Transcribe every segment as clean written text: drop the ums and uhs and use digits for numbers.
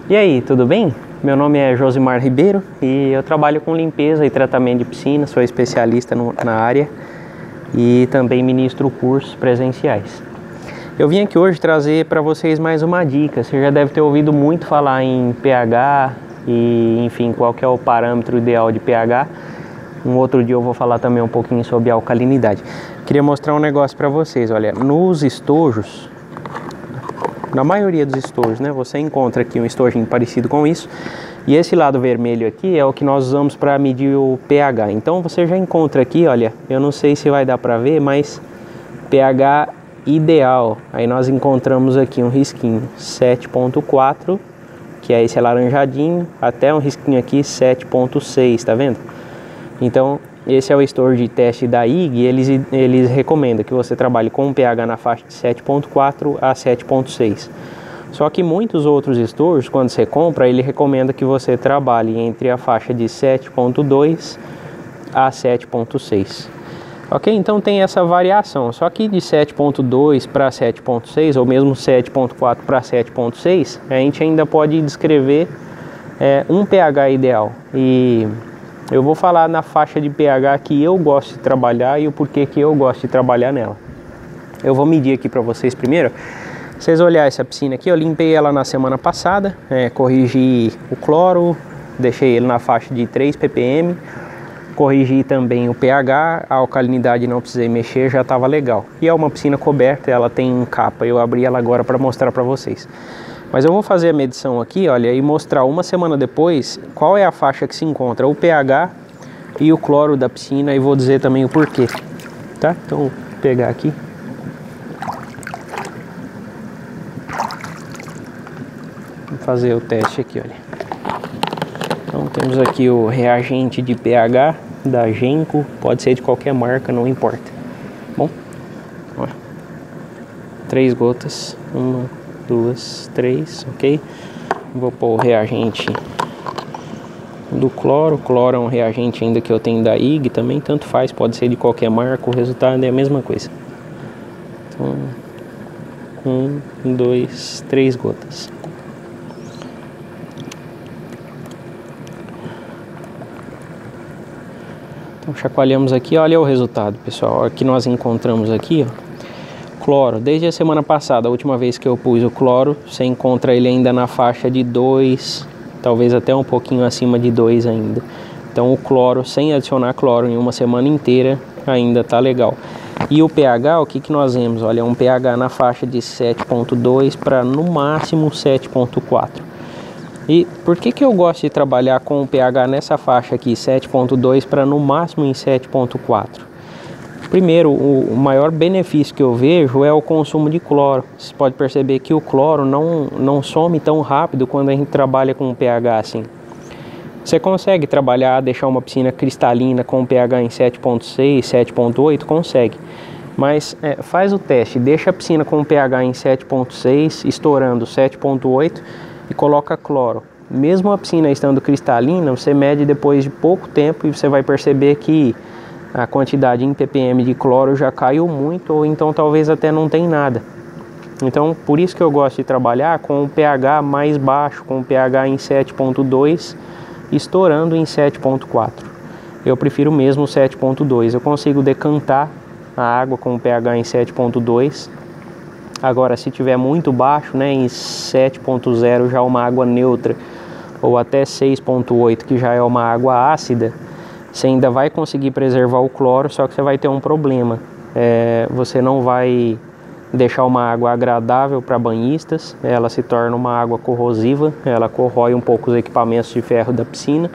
E aí, tudo bem? Meu nome é Josimar Ribeiro e eu trabalho com limpeza e tratamento de piscina, sou especialista na área e também ministro cursos presenciais. Eu vim aqui hoje trazer para vocês mais uma dica. Você já deve ter ouvido muito falar em pH e, enfim, qual que é o parâmetro ideal de pH. Um outro dia eu vou falar também um pouquinho sobre alcalinidade. Queria mostrar um negócio para vocês. Olha, nos estojos, na maioria dos estojos, né, você encontra aqui um estojinho parecido com isso. E esse lado vermelho aqui é o que nós usamos para medir o pH. Então você já encontra aqui, olha, eu não sei se vai dar para ver, mas pH ideal. Aí nós encontramos aqui um risquinho 7.4, que é esse alaranjadinho, até um risquinho aqui 7.6, tá vendo? Então esse é o estojo de teste da IG e eles recomendam que você trabalhe com um pH na faixa de 7.4 a 7.6. Só que muitos outros estojos, quando você compra, ele recomenda que você trabalhe entre a faixa de 7.2 a 7.6. Ok? Então tem essa variação. Só que de 7.2 para 7.6, ou mesmo 7.4 para 7.6, a gente ainda pode descrever um pH ideal. E eu vou falar na faixa de pH que eu gosto de trabalhar e o porquê que eu gosto de trabalhar nela. Eu vou medir aqui para vocês primeiro. Vocês olharem essa piscina aqui, eu limpei ela na semana passada, corrigi o cloro, deixei ele na faixa de 3 ppm, corrigi também o pH, a alcalinidade não precisei mexer, já estava legal. E é uma piscina coberta, ela tem capa, eu abri ela agora para mostrar para vocês. Mas eu vou fazer a medição aqui, olha, e mostrar uma semana depois qual é a faixa que se encontra o pH e o cloro da piscina e vou dizer também o porquê, tá? Então, vou pegar aqui. Vou fazer o teste aqui, olha. Então temos aqui o reagente de pH da Genco, pode ser de qualquer marca, não importa. Bom, ó, 3 gotas, 1, 2, 3, ok? Vou pôr o reagente do cloro. O cloro é um reagente ainda que eu tenho da IG também, tanto faz, pode ser de qualquer marca, o resultado é a mesma coisa. Então, 1, 2, 3 gotas. Então chacoalhamos aqui, olha o resultado, pessoal. Aqui nós encontramos aqui, ó, cloro. Desde a semana passada, a última vez que eu pus o cloro, você encontra ele ainda na faixa de 2, talvez até um pouquinho acima de 2 ainda. Então o cloro, sem adicionar cloro em uma semana inteira, ainda tá legal. E o pH, o que que nós vemos? Olha, um pH na faixa de 7.2 para no máximo 7.4. E por que que eu gosto de trabalhar com o pH nessa faixa aqui, 7.2 para no máximo em 7.4? Primeiro, o maior benefício que eu vejo é o consumo de cloro. Você pode perceber que o cloro não some tão rápido quando a gente trabalha com um pH assim. Você consegue trabalhar, deixar uma piscina cristalina com um pH em 7.6, 7.8? Consegue. Mas faz o teste, deixa a piscina com um pH em 7.6, estourando 7.8 e coloca cloro. Mesmo a piscina estando cristalina, você mede depois de pouco tempo e você vai perceber que a quantidade em ppm de cloro já caiu muito, ou então talvez até não tem nada. Então, por isso que eu gosto de trabalhar com o pH mais baixo, com o pH em 7.2, estourando em 7.4. Eu prefiro mesmo 7.2. Eu consigo decantar a água com o pH em 7.2. Agora, se tiver muito baixo, né, em 7.0 já é uma água neutra, ou até 6.8, que já é uma água ácida, você ainda vai conseguir preservar o cloro, só que você vai ter um problema. Você não vai deixar uma água agradável para banhistas, ela se torna uma água corrosiva, ela corrói um pouco os equipamentos de ferro da piscina.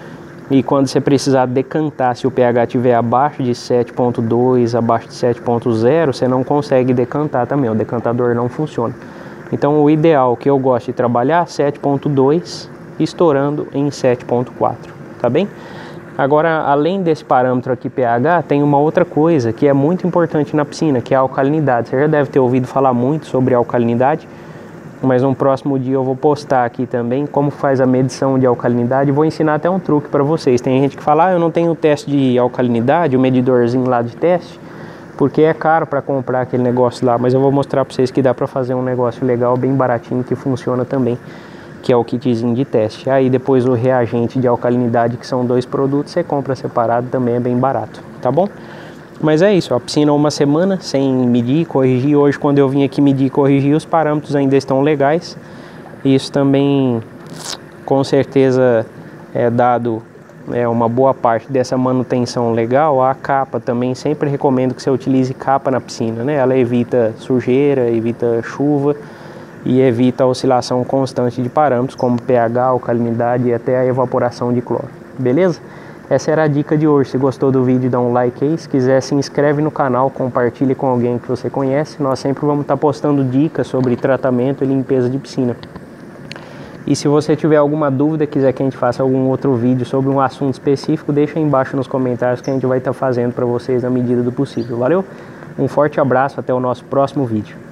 E quando você precisar decantar, se o pH estiver abaixo de 7.2, abaixo de 7.0, você não consegue decantar também, o decantador não funciona. Então o ideal que eu gosto de trabalhar, 7.2, estourando em 7.4, tá bem? Agora, além desse parâmetro aqui pH, tem uma outra coisa que é muito importante na piscina, que é a alcalinidade. Você já deve ter ouvido falar muito sobre alcalinidade, mas no próximo dia eu vou postar aqui também como faz a medição de alcalinidade. Vou ensinar até um truque para vocês. Tem gente que fala, eu não tenho teste de alcalinidade, o medidorzinho lá de teste, porque é caro para comprar aquele negócio lá, mas eu vou mostrar para vocês que dá para fazer um negócio legal, bem baratinho, que funciona também. que é o kitzinho de teste. Aí depois o reagente de alcalinidade, que são 2 produtos, você compra separado, também é bem barato, tá bom? Mas é isso, a piscina 1 semana sem medir e corrigir. Hoje, quando eu vim aqui medir e corrigir, os parâmetros ainda estão legais. Isso também, com certeza, é dado uma boa parte dessa manutenção legal. A capa também, sempre recomendo que você utilize capa na piscina, né? Ela evita sujeira, evita chuva e evita a oscilação constante de parâmetros como pH, alcalinidade e até a evaporação de cloro, beleza? Essa era a dica de hoje. Se gostou do vídeo, dá um like aí. Se quiser, se inscreve no canal, compartilhe com alguém que você conhece. Nós sempre vamos estar postando dicas sobre tratamento e limpeza de piscina. E se você tiver alguma dúvida, quiser que a gente faça algum outro vídeo sobre um assunto específico, deixa aí embaixo nos comentários que a gente vai estar fazendo para vocês na medida do possível. Valeu? Um forte abraço, até o nosso próximo vídeo.